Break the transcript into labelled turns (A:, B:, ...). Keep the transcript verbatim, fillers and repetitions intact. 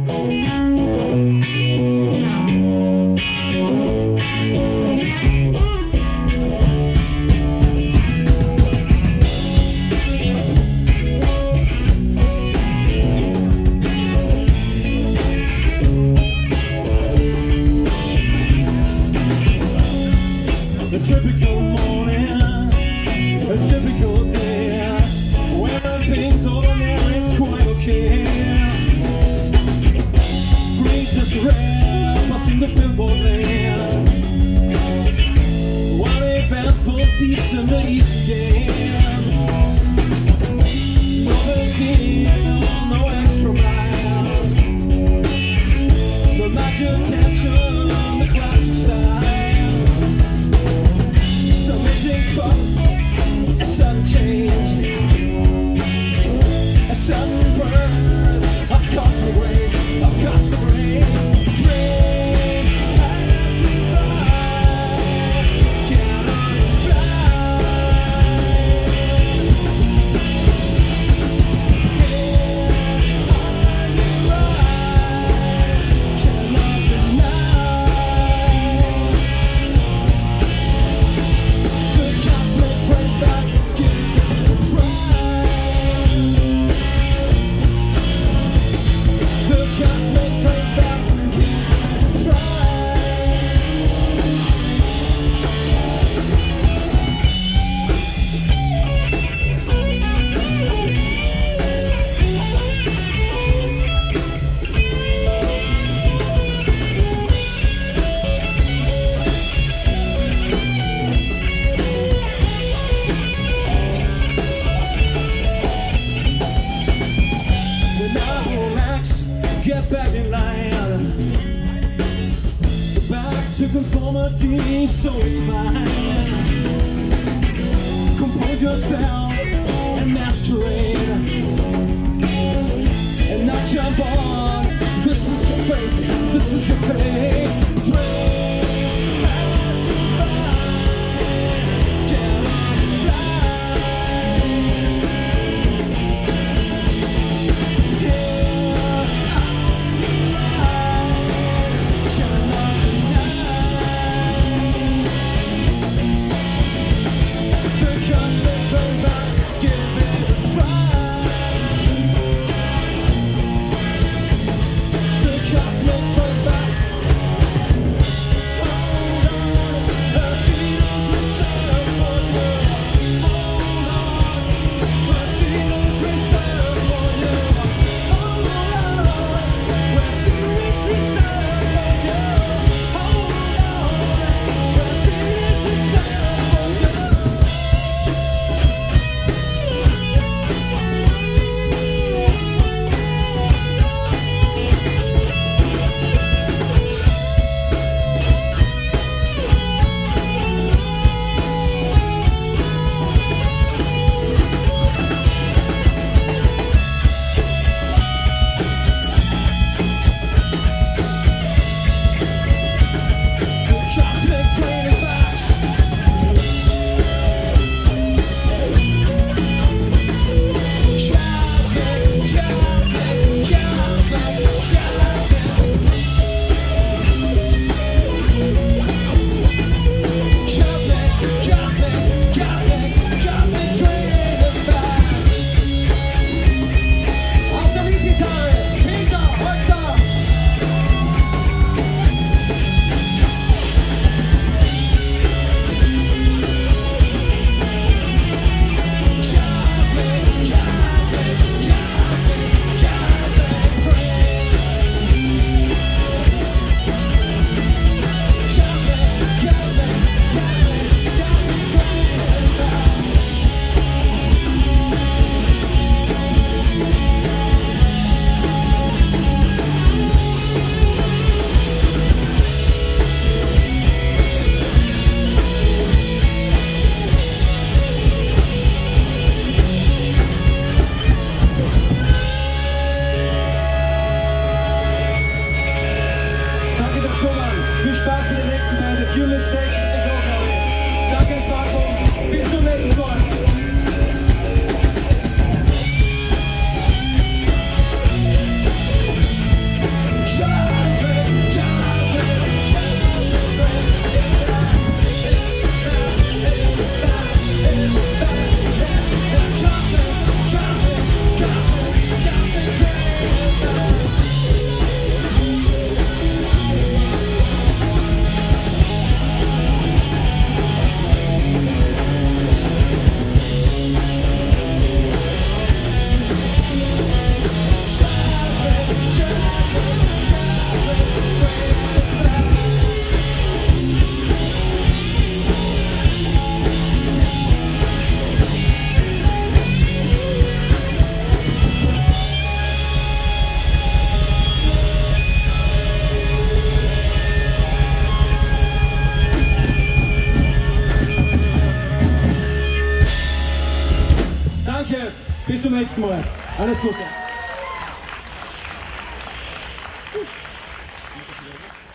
A: So it's fine. Compose yourself and masquerade, and not jump on. This is a fate. This is a fate. Train passes by. Get on the flight. Here on the ride, shine on the night. Just let's turn back, give it a try. The just let's turn back. Hold on, the seals reserved for you. Hold on, the seals reserved for you. Hold on, the seals reserved for you. Hold on, the seals reserved for you.
B: nächsten Mal. Alles Gute.